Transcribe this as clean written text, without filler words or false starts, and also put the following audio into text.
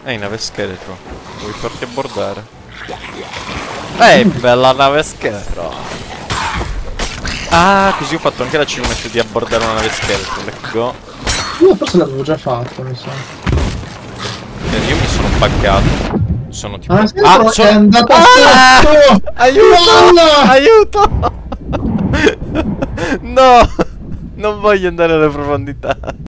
Ehi, nave scheletro. Vuoi farti abbordare? Bella nave scheletro. Ah, così ho fatto anche la achievement di abbordare una nave scheletro. Let's go. Io forse l'avevo già fatto, mi sa. Io mi sono buggato. Sono tipo... Ah, è andato a sotto! Aiuto! Aiuto! No! Non voglio andare alle profondità.